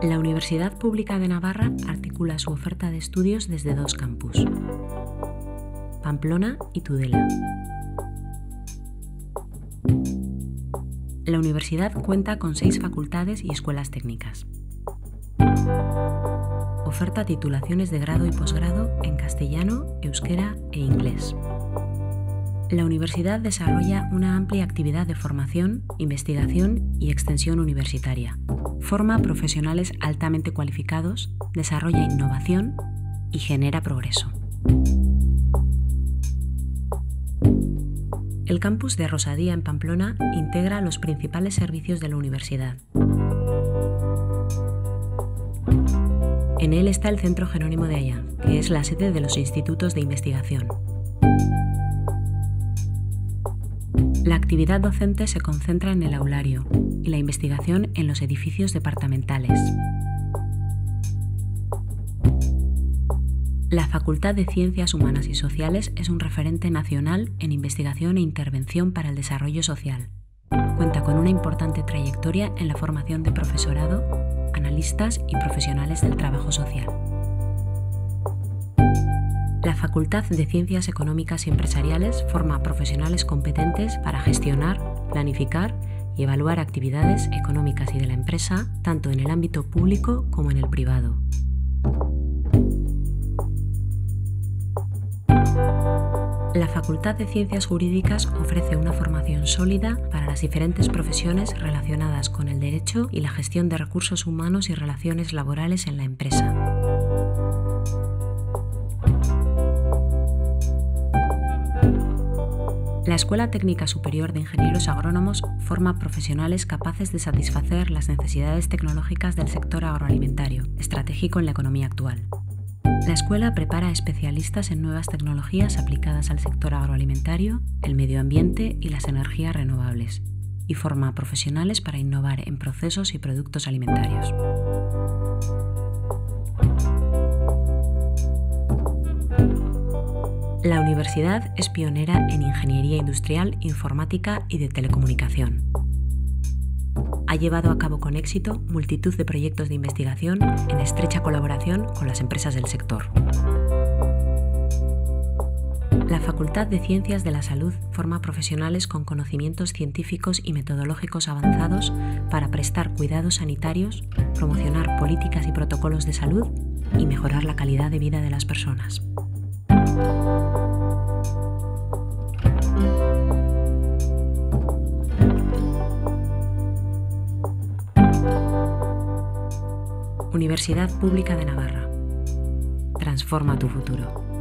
La Universidad Pública de Navarra articula su oferta de estudios desde dos campus, Pamplona y Tudela. La universidad cuenta con 6 facultades y escuelas técnicas. Oferta titulaciones de grado y posgrado en castellano, euskera e inglés. La universidad desarrolla una amplia actividad de formación, investigación y extensión universitaria. Forma profesionales altamente cualificados, desarrolla innovación y genera progreso. El campus de Rosadía en Pamplona integra los principales servicios de la universidad. En él está el Centro Jerónimo de Allanz, que es la sede de los institutos de investigación. La actividad docente se concentra en el aulario y la investigación en los edificios departamentales. La Facultad de Ciencias Humanas y Sociales es un referente nacional en investigación e intervención para el desarrollo social. Cuenta con una importante trayectoria en la formación de profesorado, analistas y profesionales del trabajo social. La Facultad de Ciencias Económicas y Empresariales forma profesionales competentes para gestionar, planificar y evaluar actividades económicas y de la empresa, tanto en el ámbito público como en el privado. La Facultad de Ciencias Jurídicas ofrece una formación sólida para las diferentes profesiones relacionadas con el derecho y la gestión de recursos humanos y relaciones laborales en la empresa. La Escuela Técnica Superior de Ingenieros Agrónomos forma profesionales capaces de satisfacer las necesidades tecnológicas del sector agroalimentario, estratégico en la economía actual. La escuela prepara especialistas en nuevas tecnologías aplicadas al sector agroalimentario, el medio ambiente y las energías renovables, y forma profesionales para innovar en procesos y productos alimentarios. La universidad es pionera en ingeniería industrial, informática y de telecomunicación. Ha llevado a cabo con éxito multitud de proyectos de investigación en estrecha colaboración con las empresas del sector. La Facultad de Ciencias de la Salud forma profesionales con conocimientos científicos y metodológicos avanzados para prestar cuidados sanitarios, promocionar políticas y protocolos de salud y mejorar la calidad de vida de las personas. Universidad Pública de Navarra. Transforma tu futuro.